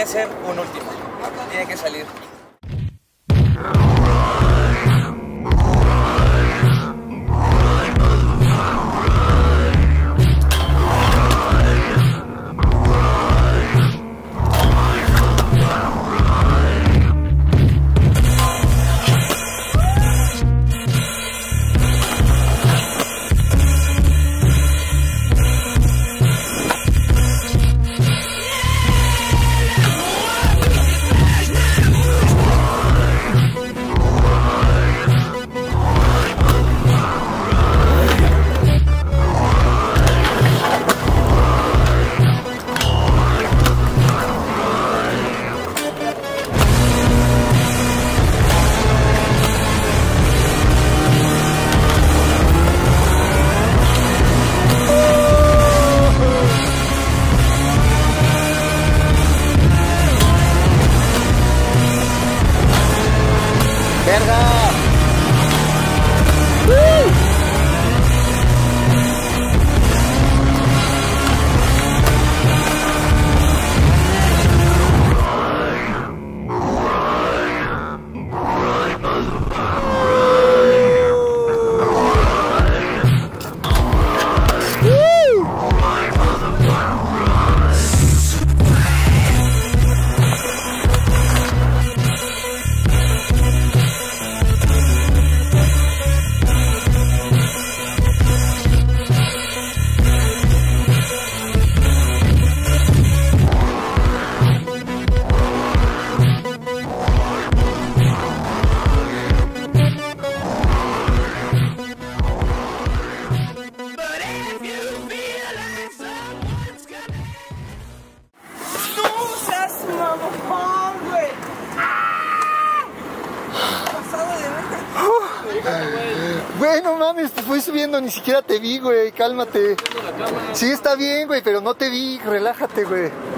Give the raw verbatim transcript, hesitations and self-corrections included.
hacer un último. Tiene que salir. Güey, no mames, te fui subiendo, ni siquiera te vi, güey, cálmate. Sí, está bien, güey, pero no te vi, relájate, güey.